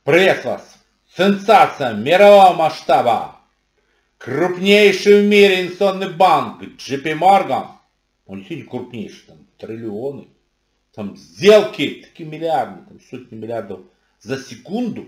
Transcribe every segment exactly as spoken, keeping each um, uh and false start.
Приветствую вас! Сенсация мирового масштаба! Крупнейший в мире инвестиционный банк джей пи Morgan, он действительно крупнейший, там триллионы, там сделки, такие миллиарды, там сотни миллиардов за секунду,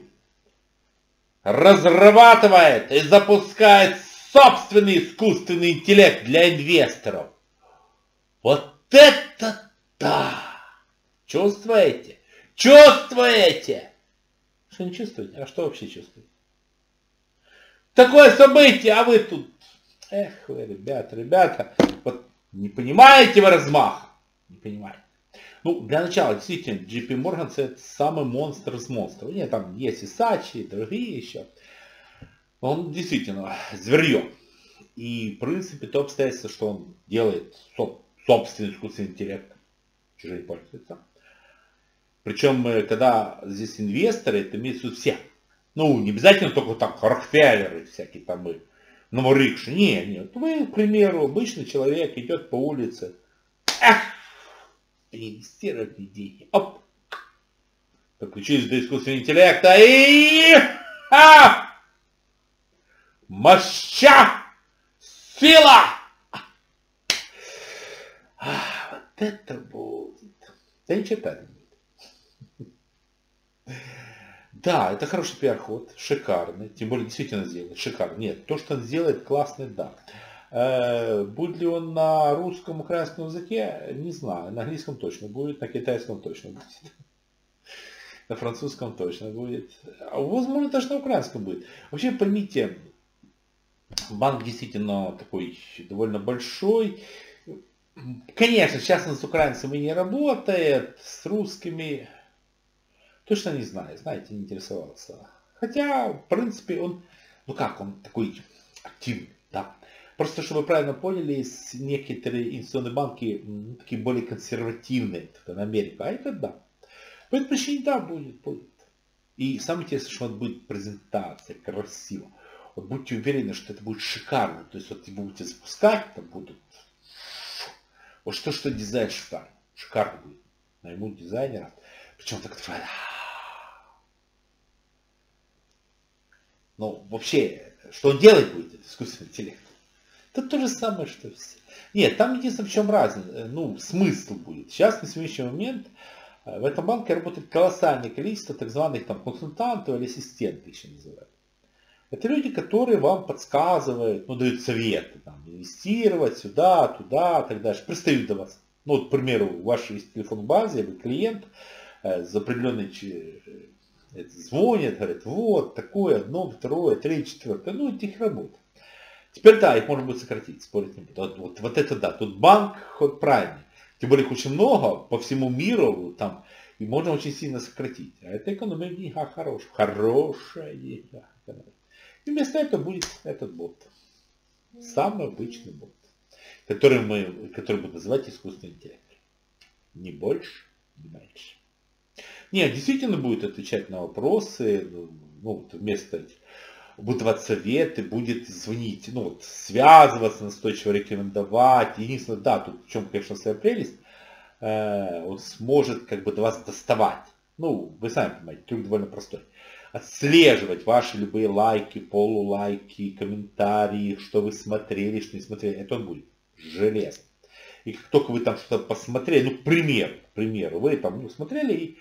разрабатывает и запускает собственный искусственный интеллект для инвесторов. Вот это да! Чувствуете? Чувствуете? Что не чувствуете? А что вообще чувствуете? Такое событие, а вы тут... Эх вы, ребята, ребята, вот не понимаете вы размаха? Не понимаете. Ну, для начала, действительно, джей пи Morgan это самый монстр из монстров. Нет, там есть и Сачи, и другие еще. Он действительно зверье. И, в принципе, то обстоятельство, что он делает собственный искусственный интеллект, чужие пользуются. Причем, когда здесь инвесторы, это имеется в виду все. Ну, не обязательно только там Рокфеллеры всякие там и новорикши. Нет, нет. Вы, к примеру, обычный человек идет по улице. Эх! Инвестировать деньги. Оп! Подключились до искусственного интеллекта и... А! Моща! Сила! А, вот это будет. Да ничего так. Да, это хороший пиар-ход, шикарный, тем более действительно сделает, шикарный. Нет, то, что он сделает, классный, да. Э, будет ли он на русском, украинском языке, не знаю, на английском точно будет, на китайском точно будет, на французском точно будет, а возможно даже на украинском будет. Вообще, поймите, банк действительно такой довольно большой. Конечно, сейчас он с украинцами не работает, с русскими... Точно не знаю, знаете, не интересовался. Хотя, в принципе, он, ну как, он такой активный, да. Просто, чтобы вы правильно поняли, некоторые инвестиционные банки ну, такие более консервативные, это Америка, а это да. По этой причине да, будет, будет. И самое интересное, что вот будет презентация, красиво. Вот будьте уверены, что это будет шикарно. То есть вот вы будете запускать, там будут, вот что, что дизайн шикарный, шикарно будет. Наймут дизайнера, причем так, ну, вообще, что он делать будет, это искусственный интеллект? Это то же самое, что все. Нет, там единственное, в чем разница, ну, смысл будет. Сейчас, на сегодняшний момент, в этом банке работает колоссальное количество так званых там консультантов или ассистентов еще называют. Это люди, которые вам подсказывают, ну, дают советы, там, инвестировать сюда, туда, так дальше, пристают до вас. Ну, вот, к примеру, у вас есть телефон в базе, вы клиент, э, за определенный звонят, говорят, вот, такое, одно, второе, третье, четвертое. Ну, это их работа. Теперь да, их можно будет сократить, спорить не буду. Вот, вот, вот это да, тут банк ход правильный. Тем более их очень много по всему миру, там, и можно очень сильно сократить. А это экономия в деньгах хорошая. Хорошая деньга. И вместо этого будет этот бот. Самый обычный бот. Который мы, который будем называть искусственный интеллект. Не больше, не меньше. Нет, действительно будет отвечать на вопросы, ну, вместо будет давать советы, будет звонить, ну, вот, связываться, настойчиво рекомендовать. Единственное, да, тут в чем, конечно, своя прелесть, э, он сможет как бы до вас доставать. Ну, вы сами понимаете, трюк довольно простой. Отслеживать ваши любые лайки, полулайки, комментарии, что вы смотрели, что не смотрели, это он будет железно. И как только вы там что-то посмотрели, ну, к примеру, к примеру, вы там ну, смотрели и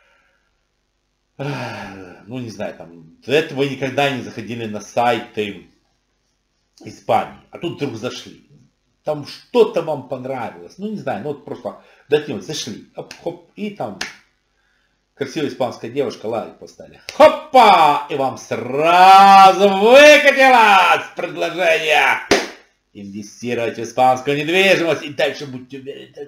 ну, не знаю, там, до этого вы никогда не заходили на сайты Испании, а тут вдруг зашли. Там что-то вам понравилось, ну, не знаю, ну, вот просто дайте вот зашли, хоп, хоп, и там красивая испанская девушка, лайк поставили. Хопа! И вам сразу выкатилось предложение инвестировать в испанскую недвижимость. И дальше будьте уверены.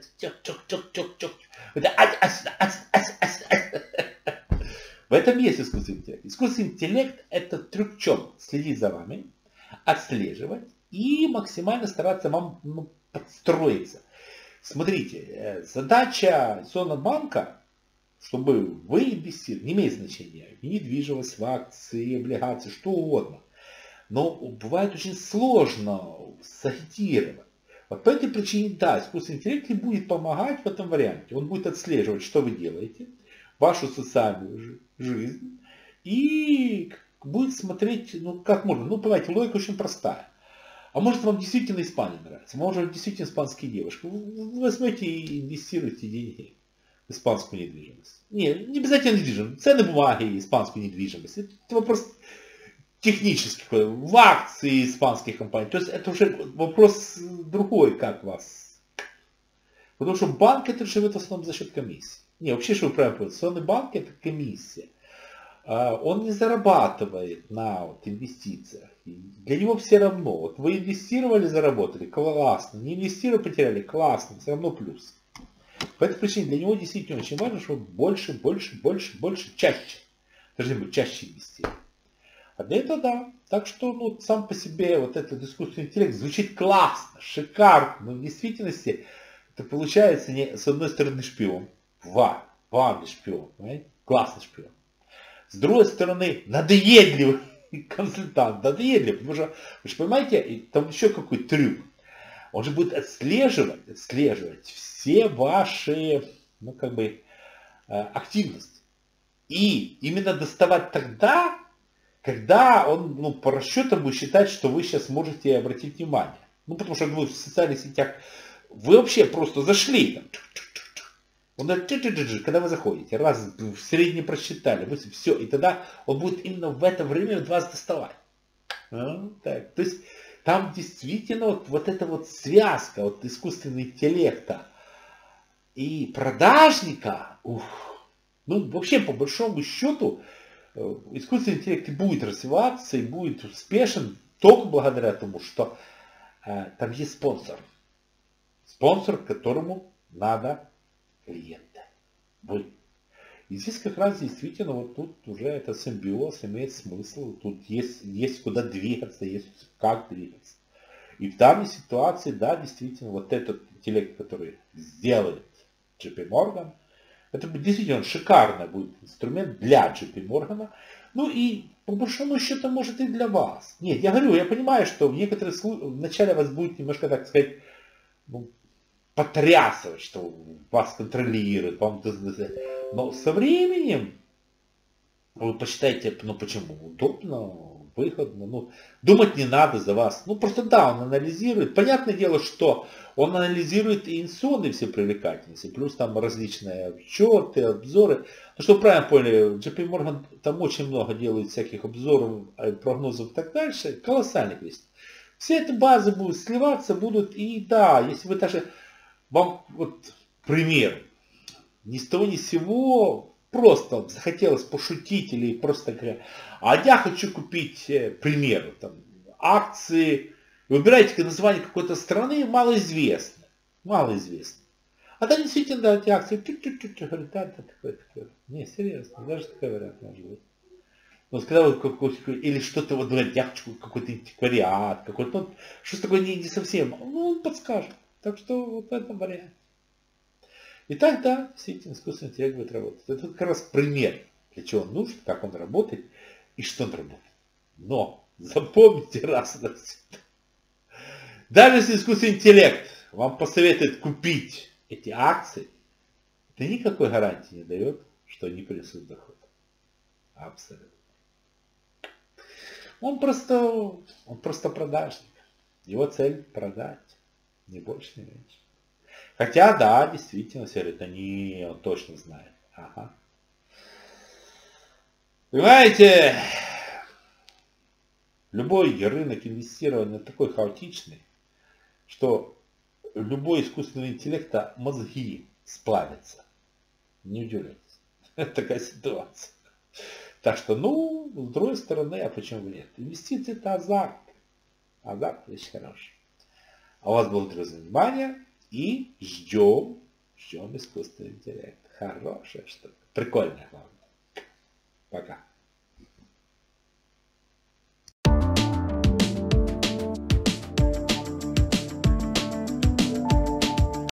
В этом есть искусственный интеллект. Искусственный интеллект это трюк в чем? Следить за вами, отслеживать и максимально стараться вам ну, подстроиться. Смотрите, задача инвестиционного банка, чтобы вы инвестировали, не имеет значения, в недвижимость, в акции, облигации, что угодно. Но бывает очень сложно сагитировать. Вот по этой причине, да, искусственный интеллект и будет помогать в этом варианте. Он будет отслеживать, что вы делаете, вашу социальную жизнь, и будет смотреть, ну как можно. Ну, понимаете, логика очень простая. А может вам действительно Испания нравится? Может вам действительно испанские девушки? Вы возьмете и инвестируйте деньги в испанскую недвижимость. Не, не обязательно недвижимость. Цены бумаги, испанскую недвижимость. Это вопрос технический, в акции испанских компаний. То есть это уже вопрос другой, как вас. Потому что банк это живет в основном за счет комиссии. Не, вообще, что вы правильно понимаете, инвестиционный банк это комиссия. Он не зарабатывает на вот, инвестициях. Для него все равно. Вот вы инвестировали, заработали, классно. Не инвестировали, потеряли, классно, все равно плюс. По этой причине для него действительно очень важно, чтобы больше, больше, больше, больше, чаще. Должны быть чаще инвестировать. А для этого да. Так что ну, сам по себе вот этот искусственный интеллект звучит классно, шикарно. Но в действительности это получается не, с одной стороны шпион. Вау, вау, шпион. Понимаете? Классный шпион. С другой стороны, надоедливый консультант, надоедливый, потому что, вы же понимаете, там еще какой трюк. Он же будет отслеживать, отслеживать все ваши, ну как бы, активности. И именно доставать тогда, когда он, ну, по расчетам будет считать, что вы сейчас можете обратить внимание. Ну, потому что вы в социальных сетях, вы вообще просто зашли, там, он, когда вы заходите, раз в среднем просчитали, вы все, и тогда он будет именно в это время вас доставать. А, так. То есть там действительно вот, вот эта вот связка вот, искусственного интеллекта и продажника, ух, ну вообще по большому счету искусственный интеллект и будет развиваться и будет успешен только благодаря тому, что э, там есть спонсор. Спонсор, которому надо клиента. Вы. И здесь как раз действительно вот тут уже это симбиоз имеет смысл. Тут есть, есть куда двигаться, есть как двигаться. И в данной ситуации, да, действительно, вот этот интеллект, который сделает джей пи Morgan, это действительно шикарный будет инструмент для джей пи Morgan. Ну и по большому счету может и для вас. Нет, я говорю, я понимаю, что в некоторых случаях вначале вас будет немножко, так сказать, ну, потрясывать, что вас контролирует, вам, но со временем вы посчитаете, ну почему, удобно, выгодно, ну, думать не надо за вас, ну просто да, он анализирует, понятное дело, что он анализирует и инвестиционные все привлекательности, плюс там различные отчеты, обзоры, ну что правильно поняли, джей пи Morgan там очень много делает всяких обзоров, прогнозов и так дальше, колоссальных есть. Все эти базы будут сливаться, будут, и да, если вы даже вам, вот, пример, ни с того ни с сего, просто захотелось пошутить или просто говоря, а я хочу купить, пример, там, акции, выбираете название какой-то страны, малоизвестно, малоизвестно. А там действительно, да, эти акции, говорят, да, да, такое, такое. Не, серьезно, даже такой вариант может быть. Вот когда вы какой-то, или что-то вот говорите, я хочу какой-то антиквариат, какой-то, ну, что-то такое не, не совсем, ну, он подскажет. Так что вот в этом варианте. Итак, да, действительно, искусственный интеллект будет работать. Это как раз пример, для чего он нужен, как он работает и что он работает. Но запомните раз и навсегда. Даже если искусственный интеллект вам посоветует купить эти акции, это никакой гарантии не дает, что они принесут доход. Абсолютно. Он просто, он просто продажник. Его цель продать. Не больше, не меньше. Хотя, да, действительно, все говорят, они, он точно знает. Ага. Понимаете, любой рынок инвестирования такой хаотичный, что любой искусственный интеллект мозги сплавятся. Не удивляйтесь. Это такая ситуация. Так что, ну, с другой стороны, а почему нет? Инвестиции это азарт. Азарт вещь хорошая. А у вас благодарю за внимание и ждем, ждем искусственный интеллект. Хорошая штука. Прикольная, главное. Пока.